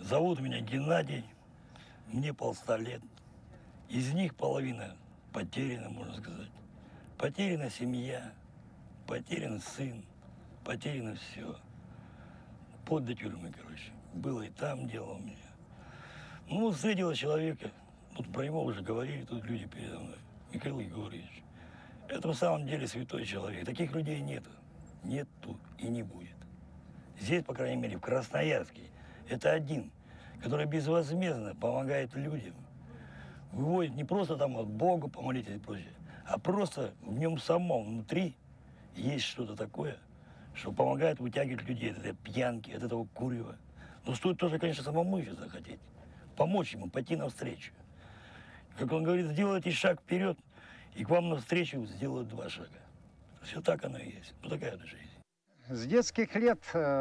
Зовут меня Геннадий, мне 100 лет. Из них половина потеряна, можно сказать. Потеряна семья, потерян сын, потеряно все. Вплоть до тюрьмы, короче. Было и там дело у меня. Ну, встретила человека, вот про него уже говорили тут люди передо мной, Михаил Егорович. Это на самом деле святой человек. Таких людей нету. Нету и не будет. Здесь, по крайней мере, в Красноярске, это один, который безвозмездно помогает людям. Выводит не просто там от Бога помолитесь и прочее, а просто в нем самом, внутри, есть что-то такое, что помогает вытягивать людей от этой пьянки, от этого курева. Но стоит тоже, конечно, самому еще захотеть. Помочь ему, пойти навстречу. Как он говорит, сделайте шаг вперед, и к вам навстречу сделают 2 шага. Все так оно и есть. Ну, такая жизнь. С детских лет,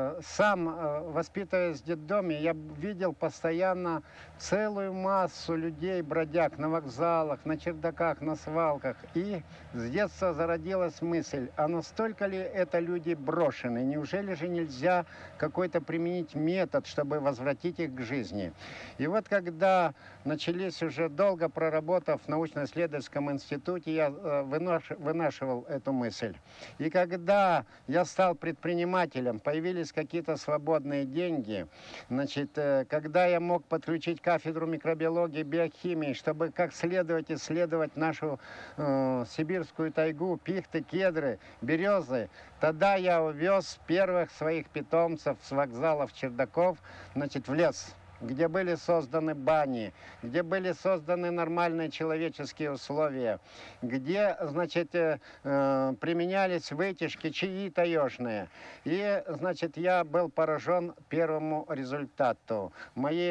сам воспитываясь в детдоме, я видел постоянно целую массу людей, бродяг на вокзалах, на чердаках, на свалках. И с детства зародилась мысль, а настолько ли это люди брошены? Неужели же нельзя какой-то применить метод, чтобы возвратить их к жизни? И вот когда начались уже долго проработав в научно-исследовательском институте, я вынашивал эту мысль. И когда я стал предпринимателем, появились какие-то свободные деньги, значит, когда я мог подключить кафедру микробиологии, биохимии, чтобы как следовать исследовать нашу сибирскую тайгу, пихты, кедры, березы, тогда я увез первых своих питомцев с вокзалов, чердаков, значит, в лес, где были созданы бани, где были созданы нормальные человеческие условия, где, значит, применялись вытяжки, чаи таежные. И, значит, я был поражен первому результату. Мои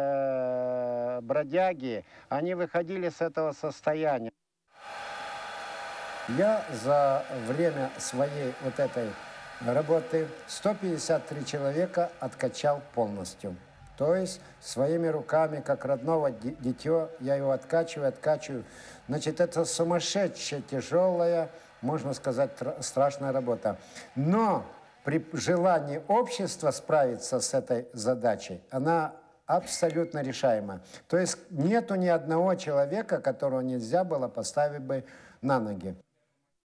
бродяги, они выходили с этого состояния. Я за время своей вот этой работы 153 человека откачал полностью. То есть своими руками, как родного дитё, я его откачиваю. Значит, это сумасшедшая, тяжелая, можно сказать, страшная работа. Но при желании общества справиться с этой задачей, она абсолютно решаема. То есть нету ни одного человека, которого нельзя было поставить бы на ноги.